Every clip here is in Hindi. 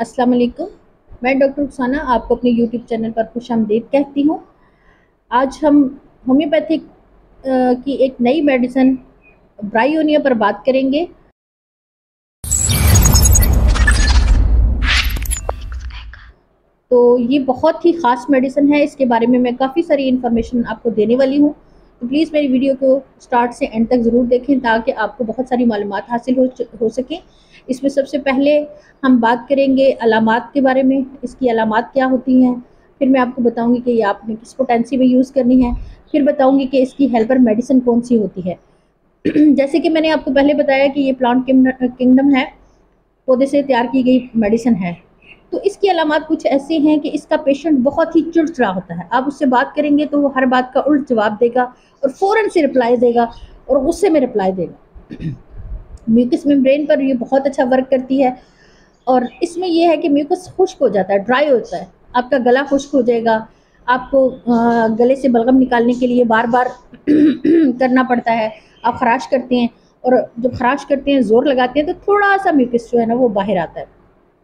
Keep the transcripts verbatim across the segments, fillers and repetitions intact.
अस्सलाम वालेकुम। मैं डॉक्टर रुखसाना आपको अपने यूट्यूब चैनल पर खुशामदीद कहती हूँ। आज हम होम्योपैथिक की एक नई मेडिसिन ब्रायोनिया पर बात करेंगे। तो ये बहुत ही ख़ास मेडिसिन है, इसके बारे में मैं काफ़ी सारी इन्फॉर्मेशन आपको देने वाली हूँ। तो प्लीज़ मेरी वीडियो को स्टार्ट से एंड तक ज़रूर देखें ताकि आपको बहुत सारी मालूमात हासिल हो हो सकें। इसमें सबसे पहले हम बात करेंगे अलामात के बारे में, इसकी अलामात क्या होती हैं। फिर मैं आपको बताऊंगी कि ये आपने किस पोटेंसी में यूज़ करनी है। फिर बताऊंगी कि इसकी हेल्पर मेडिसिन कौन सी होती है। जैसे कि मैंने आपको पहले बताया कि ये प्लांट किंगडम है, पौधे से तैयार की गई मेडिसिन है। तो इसकी अलामात कुछ ऐसे हैं कि इसका पेशेंट बहुत ही चिड़चिड़ा होता है। आप उससे बात करेंगे तो वो हर बात का उल्ट जवाब देगा और फ़ौरन से रिप्लाई देगा और गुस्से में रिप्लाई देगा। म्यूकस मेम्ब्रेन पर ये बहुत अच्छा वर्क करती है और इसमें यह है कि म्यूकस खुश्क हो जाता है, ड्राई होता है, आपका गला खुश्क हो जाएगा। आपको गले से बलगम निकालने के लिए बार बार करना पड़ता है। आप खराश करते हैं और जब खराश करते हैं, ज़ोर लगाते हैं, तो थोड़ा सा म्यूकस जो है ना वो बाहर आता है।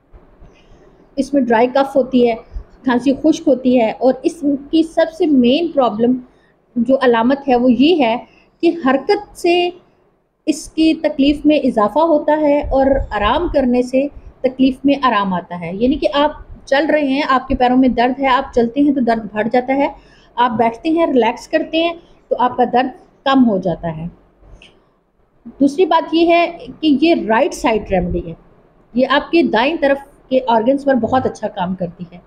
इसमें ड्राई कफ होती है, खांसी खुश्क होती है और इसकी सबसे मेन प्रॉब्लम जो अलामत है वो ये है कि हरकत से इसकी तकलीफ़ में इजाफ़ा होता है और आराम करने से तकलीफ़ में आराम आता है। यानी कि आप चल रहे हैं, आपके पैरों में दर्द है, आप चलते हैं तो दर्द बढ़ जाता है, आप बैठते हैं, रिलैक्स करते हैं तो आपका दर्द कम हो जाता है। दूसरी बात ये है कि ये राइट साइड रेमेडी है, ये आपके दाईं तरफ के ऑर्गन्स पर बहुत अच्छा काम करती है।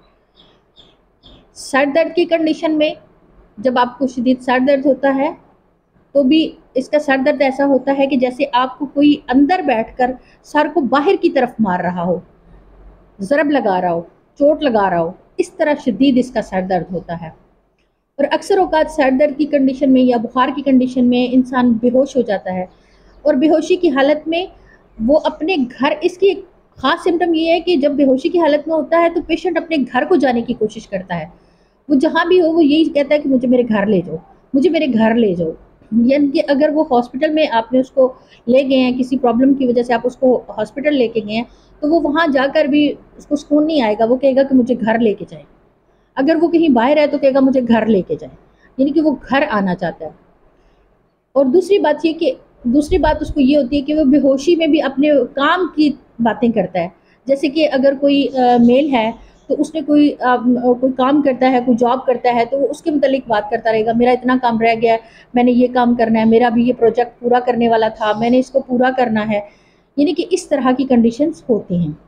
सर दर्द की कंडीशन में जब आपको शदीद सर दर्द होता है तो भी इसका सर दर्द ऐसा होता है कि जैसे आपको कोई अंदर बैठकर सर को बाहर की तरफ मार रहा हो, ज़रब लगा रहा हो, चोट लगा रहा हो, इस तरह शदीद इसका सर दर्द होता है। और अक्सर औक़ात सर दर्द की कंडीशन में या बुखार की कंडीशन में इंसान बेहोश हो जाता है और बेहोशी की हालत में वो अपने घर, इसकी ख़ास सिम्टम ये है कि जब बेहोशी की हालत में होता है तो पेशेंट अपने घर को जाने की कोशिश करता है। वो जहाँ भी हो वो यही कहता है कि मुझे मेरे घर ले जाओ, मुझे मेरे घर ले जाओ। यानी कि अगर वो हॉस्पिटल में आपने उसको ले गए हैं, किसी प्रॉब्लम की वजह से आप उसको हॉस्पिटल लेके गए हैं, तो वो वहाँ जाकर भी उसको सुकून नहीं आएगा, वो कहेगा कि मुझे घर लेके जाएं। अगर वो कहीं बाहर है तो कहेगा मुझे घर लेके जाएं, यानी कि वो घर आना चाहता है। और दूसरी बात ये कि दूसरी बात उसको ये होती है कि वो बेहोशी में भी अपने काम की बातें करता है। जैसे कि अगर कोई आ, मेल है तो उसने कोई आ, कोई काम करता है, कोई जॉब करता है, तो वो उसके मुतालिक बात करता रहेगा, मेरा इतना काम रह गया है, मैंने ये काम करना है, मेरा भी ये प्रोजेक्ट पूरा करने वाला था, मैंने इसको पूरा करना है। यानी कि इस तरह की कंडीशंस होती हैं।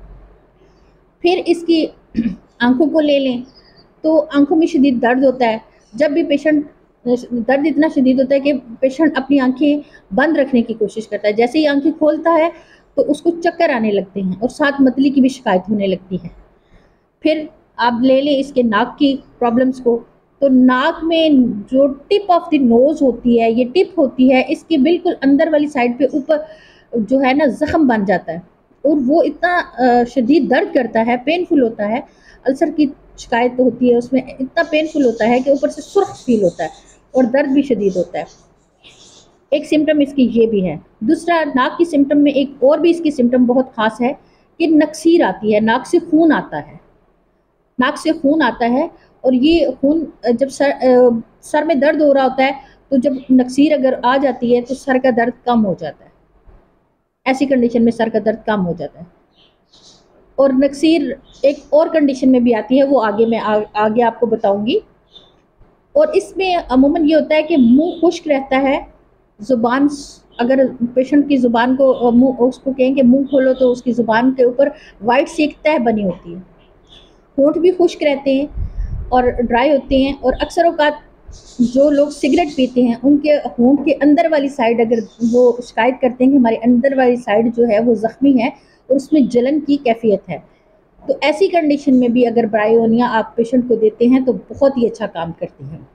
फिर इसकी आंखों को ले लें तो आंखों में शदीद दर्द होता है। जब भी पेशेंट, दर्द इतना शदीद होता है कि पेशेंट अपनी आंखें बंद रखने की कोशिश करता है। जैसे ही आंखें खोलता है तो उसको चक्कर आने लगते हैं और साथ मतली की भी शिकायत होने लगती है। फिर आप ले लें इसके नाक की प्रॉब्लम्स को, तो नाक में जो टिप ऑफ द नोज़ होती है, ये टिप होती है, इसके बिल्कुल अंदर वाली साइड पे ऊपर जो है ना ज़ख्म बन जाता है और वो इतना शदीद दर्द करता है, पेनफुल होता है। अल्सर की शिकायत होती है, उसमें इतना पेनफुल होता है कि ऊपर से सुर्ख फील होता है और दर्द भी शदीद होता है। एक सिम्टम इसकी ये भी है। दूसरा, नाक की सिम्टम में एक और भी इसकी सिम्टम बहुत ख़ास है कि नक्सीर आती है, नाक से खून आता है। नाक से खून आता है और ये खून जब सर सर में दर्द हो रहा होता है तो जब नक्सीर अगर आ जाती है तो सर का दर्द कम हो जाता है। ऐसी कंडीशन में सर का दर्द कम हो जाता है। और नक्सीर एक और कंडीशन में भी आती है, वो आगे मैं आ, आगे आपको बताऊंगी। और इसमें अमूमन ये होता है कि मुंह खुश्क रहता है, ज़ुबान, अगर पेशेंट की ज़ुबान को मुंह उसको कहें कि मुंह खोलो तो उसकी ज़ुबान के ऊपर वाइट सी एक तह बनी होती है। होंठ भी खुश्क रहते हैं और ड्राई होते हैं। और अक्सर औक़ात जो लोग सिगरेट पीते हैं उनके होंठ के अंदर वाली साइड, अगर वो शिकायत करते हैं कि हमारी अंदर वाली साइड जो है वो ज़ख्मी है और उसमें जलन की कैफियत है, तो ऐसी कंडीशन में भी अगर ब्रायोनिया आप पेशेंट को देते हैं तो बहुत ही अच्छा काम करती है।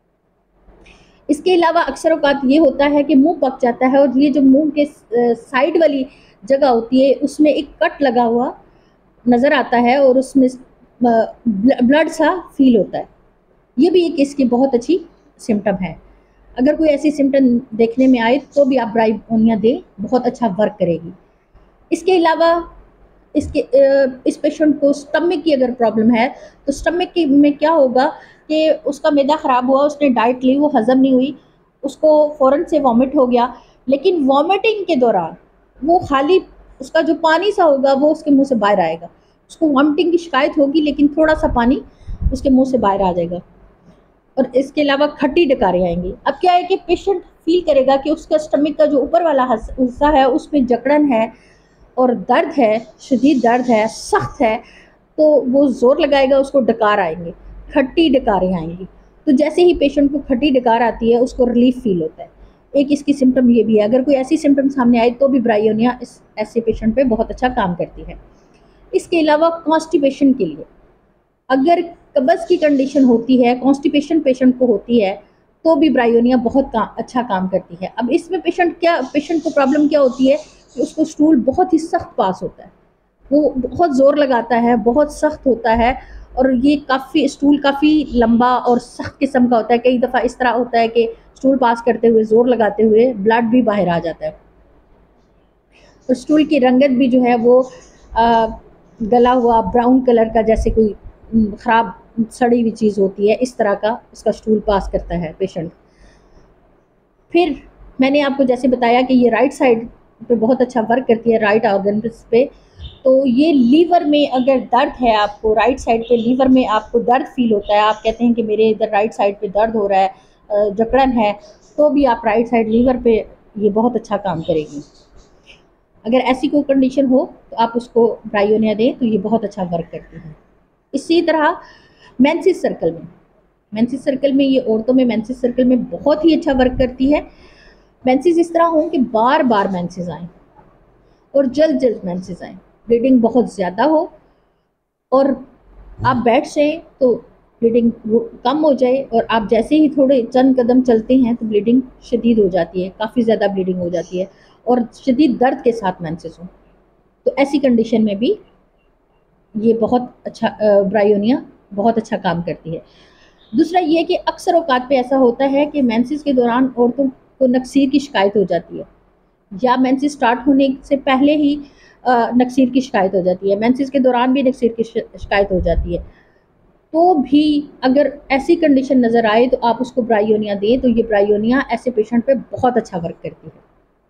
इसके अलावा अक्सर औक़ात ये होता है कि मुंह पक जाता है और ये जो मुंह के साइड वाली जगह होती है उसमें एक कट लगा हुआ नज़र आता है और उसमें ब्लड सा फील होता है। ये भी एक इसकी बहुत अच्छी सिम्टम है। अगर कोई ऐसी सिम्टम देखने में आए तो भी आप ब्रायोनिया दें, बहुत अच्छा वर्क करेगी। इसके अलावा इसके इस पेशेंट को स्टमक की अगर प्रॉब्लम है तो स्टमक की में क्या होगा कि उसका मैदा ख़राब हुआ, उसने डाइट ली, वो हज़म नहीं हुई, उसको फ़ौरन से वॉमिट हो गया, लेकिन वॉमिटिंग के दौरान वो खाली उसका जो पानी सा होगा वो उसके मुंह से बाहर आएगा, उसको वॉमिटिंग की शिकायत होगी लेकिन थोड़ा सा पानी उसके मुंह से बाहर आ जाएगा। और इसके अलावा खट्टी डकारें आएंगी। अब क्या है कि पेशेंट फील करेगा कि उसका स्टमक का जो ऊपर वाला हिस्सा है उसमें जकड़न है और दर्द है, शदीद दर्द है, सख्त है, तो वो ज़ोर लगाएगा, उसको डकार आएंगे, खट्टी डकारें आएंगी। तो जैसे ही पेशेंट को खट्टी डकार आती है उसको रिलीफ फील होता है। एक इसकी सिम्टम ये भी है, अगर कोई ऐसी सिम्टम सामने आए तो भी ब्रायोनिया इस ऐसे पेशेंट पे बहुत अच्छा काम करती है। इसके अलावा कॉन्स्टिपेशन के लिए, अगर कब्ज़ की कंडीशन होती है, कॉन्स्टिपेशन पेशेंट को होती है, तो भी ब्रायोनिया बहुत का, अच्छा काम करती है। अब इसमें पेशेंट क्या पेशेंट को प्रॉब्लम क्या होती है कि उसको स्टूल बहुत ही सख्त पास होता है, वो बहुत ज़ोर लगाता है, बहुत सख्त होता है, और ये काफ़ी स्टूल काफ़ी लंबा और सख्त किस्म का होता है। कई दफ़ा इस तरह होता है कि स्टूल पास करते हुए, ज़ोर लगाते हुए ब्लड भी बाहर आ जाता है। तो स्टूल की रंगत भी जो है वो आ, गला हुआ ब्राउन कलर का, जैसे कोई ख़राब सड़ी हुई चीज़ होती है, इस तरह का इसका स्टूल पास करता है पेशेंट। फिर मैंने आपको जैसे बताया कि ये राइट साइड पे बहुत अच्छा वर्क करती है, राइट ऑर्गन पे। तो ये लीवर में अगर दर्द है, आपको राइट साइड पे लीवर में आपको दर्द फील होता है, आप कहते हैं कि मेरे इधर राइट साइड पे दर्द हो रहा है, जकड़न है, तो भी आप राइट साइड लीवर पे ये बहुत अच्छा काम करेगी। अगर ऐसी कोई कंडीशन हो तो आप उसको ब्रायोनिया दें, तो ये बहुत अच्छा वर्क करती है। इसी तरह मेंसिस सर्कल में मेंसिस सर्कल में ये औरतों में मेंसिस सर्कल में बहुत ही अच्छा वर्क करती है। मेंसिस इस तरह हो कि बार बार मेंसिस आए और जल्द जल्द मेंसिस आए, ब्लीडिंग बहुत ज़्यादा हो, और आप बैठ से तो ब्लीडिंग कम हो जाए, और आप जैसे ही थोड़े चंद कदम चलते हैं तो ब्लीडिंग शदीद हो जाती है, काफ़ी ज़्यादा ब्लीडिंग हो जाती है, और शदीद दर्द के साथ मेंसिस हो। तो ऐसी कंडीशन में भी ये बहुत अच्छा ब्रायोनिया बहुत अच्छा काम करती है। दूसरा ये कि अक्सर औकात पे ऐसा होता है कि मेंसेस के दौरान औरतों को नक्सीर की शिकायत हो जाती है, या मेंसेस स्टार्ट होने से पहले ही नक्सीर की शिकायत हो जाती है, मेंसेस के दौरान भी नक्सीर की शिकायत हो जाती है। तो भी अगर ऐसी कंडीशन नज़र आए तो आप उसको ब्रायोनिया दें, तो ये ब्रायोनिया ऐसे पेशेंट पे बहुत अच्छा वर्क करती है।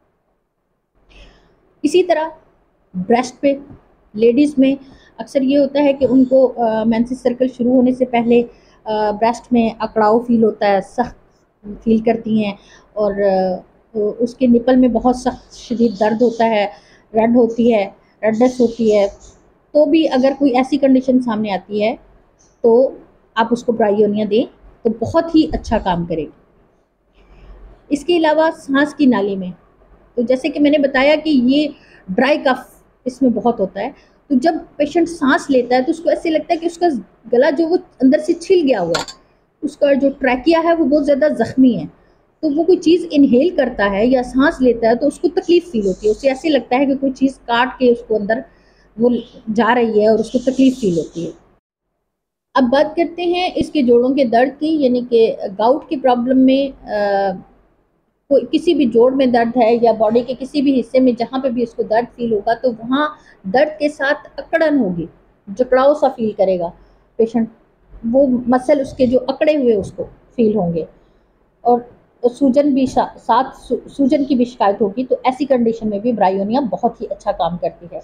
इसी तरह ब्रेस्ट पे लेडीज़ में अक्सर ये होता है कि उनको मेंसेस सर्कल शुरू होने से पहले ब्रेस्ट में अकड़ाव फील होता है, सख्त फील करती हैं, और तो उसके निपल में बहुत सख्त शदीद दर्द होता है, रेड होती है, रेडनेस होती है। तो भी अगर कोई ऐसी कंडीशन सामने आती है तो आप उसको ब्रायोनिया दें, तो बहुत ही अच्छा काम करेगी। इसके अलावा सांस की नाली में, तो जैसे कि मैंने बताया कि ये ड्राई कफ इसमें बहुत होता है, तो जब पेशेंट सांस लेता है तो उसको ऐसे लगता है कि उसका गला जो वो अंदर से छिल गया हुआ है, उसका जो ट्रैकिया है वो बहुत ज़्यादा ज़ख्मी है, तो वो कोई चीज़ इनहेल करता है या सांस लेता है तो उसको तकलीफ़ फील होती है, उसे ऐसे लगता है कि कोई चीज़ काट के उसको अंदर वो जा रही है और उसको तकलीफ़ फील होती है। अब बात करते हैं इसके जोड़ों के दर्द की, यानी कि गाउट की प्रॉब्लम में आ, कोई किसी भी जोड़ में दर्द है या बॉडी के किसी भी हिस्से में जहाँ पे भी उसको दर्द फील होगा, तो वहाँ दर्द के साथ अकड़न होगी, जकड़ाव सा फील करेगा पेशेंट, वो मसल उसके जो अकड़े हुए उसको फील होंगे, और सूजन भी साथ सूजन की भी शिकायत होगी। तो ऐसी कंडीशन में भी ब्रायोनिया बहुत ही अच्छा काम करती है।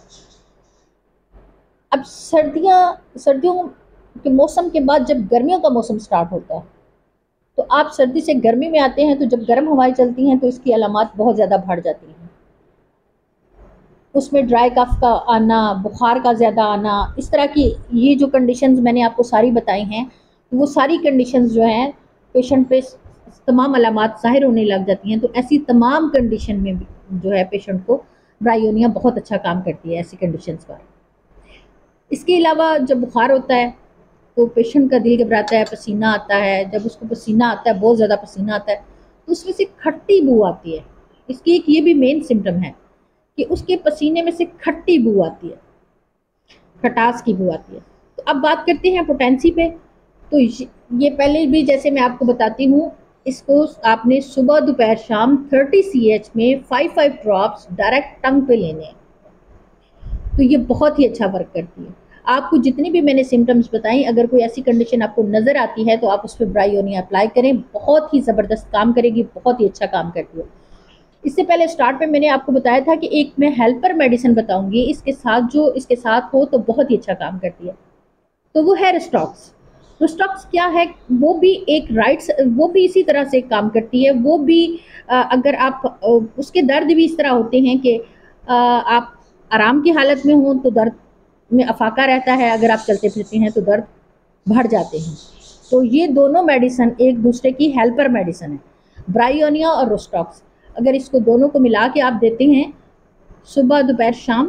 अब सर्दियाँ सर्दियों के मौसम के बाद जब गर्मियों का मौसम स्टार्ट होता है, तो आप सर्दी से गर्मी में आते हैं, तो जब गर्म हवाएं चलती हैं तो इसकी अलामात बहुत ज़्यादा बढ़ जाती हैं। उसमें ड्राई कफ का आना, बुखार का ज़्यादा आना, इस तरह की ये जो कंडीशंस मैंने आपको सारी बताई हैं, वो सारी कंडीशंस जो हैं पेशेंट पे तमाम अलामात ज़ाहिर होने लग जाती हैं। तो ऐसी तमाम कंडीशन में जो है पेशेंट को ब्रायोनिया बहुत अच्छा काम करती है ऐसी कंडीशंस पर। इसके अलावा जब बुखार होता है तो पेशेंट का दिल घबराता है, पसीना आता है, जब उसको पसीना आता है, बहुत ज़्यादा पसीना आता है, तो उसमें से खट्टी बू आती है। इसकी एक ये भी मेन सिम्टम है कि उसके पसीने में से खट्टी बू आती है, खटास की बू आती है। तो अब बात करते हैं पोटेंसी पे। तो ये पहले भी जैसे मैं आपको बताती हूँ, इसको आपने सुबह दोपहर शाम थर्टी सी एच में five five drops direct tongue पे लेने हैं। तो ये बहुत ही अच्छा वर्क करती है। आपको जितनी भी मैंने सिम्टम्स बताई, अगर कोई ऐसी कंडीशन आपको नज़र आती है तो आप उस पर ब्रायोनिया अप्लाई करें, बहुत ही ज़बरदस्त काम करेगी, बहुत ही अच्छा काम करती है। इससे पहले स्टार्ट में मैंने आपको बताया था कि एक मैं हेल्पर मेडिसिन बताऊंगी, इसके साथ जो इसके साथ हो तो बहुत ही अच्छा काम करती है, तो वो है रिस्टॉक्स। रिस्टॉक्स क्या है? वो भी एक राइट्स, वो भी इसी तरह से काम करती है। वो भी अ, अगर आप अ, उसके दर्द भी इस तरह होते हैं कि अ, आप आराम की हालत में हो तो दर्द में अफाका रहता है, अगर आप चलते फिरते हैं तो दर्द बढ़ जाते हैं। तो ये दोनों मेडिसिन एक दूसरे की हेल्पर मेडिसिन है, ब्रायोनिया और रोस्टॉक्स। अगर इसको दोनों को मिला के आप देते हैं सुबह दोपहर शाम,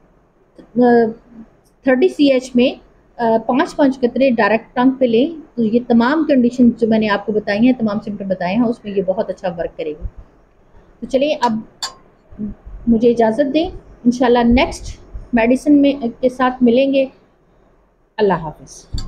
थर्टी सी एच में पाँच पाँच कतरे डायरेक्ट टंग पे लें, तो ये तमाम कंडीशन जो मैंने आपको बताई हैं, तमाम सिम्टम बताए हैं, उसमें ये बहुत अच्छा वर्क करेगी। तो चलिए अब मुझे इजाज़त दें, इंशाल्लाह नेक्स्ट मेडिसिन में के साथ मिलेंगे। अल्लाह हाफ़िज़।